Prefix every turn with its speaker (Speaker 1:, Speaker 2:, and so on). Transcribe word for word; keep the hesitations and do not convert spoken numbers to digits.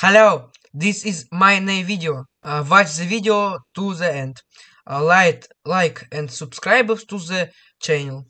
Speaker 1: Hello, this is my new video. Uh, watch the video to the end. Uh, like, like and subscribe to the channel.